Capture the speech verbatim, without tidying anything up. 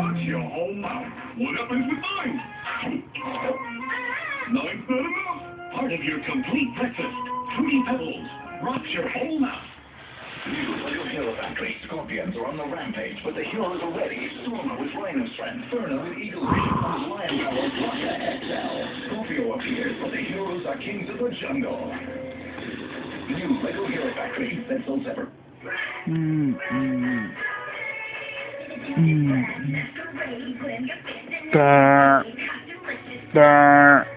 Watch your whole mouth. What happens with mine? Nine's not enough. Part of your complete breakfast. Fruity Pebbles. Rocks your whole mouth. New Lego Hero Factory. Scorpions are on the rampage, but the heroes are ready. Stormer with Rhino Strength, Ferna with Eagle Vision, and Lion Power Plus X L. Scorpio appears, but the heroes are kings of the jungle. New Lego Hero Factory. That sells ever. Mm, mm, mm. Brr, brr.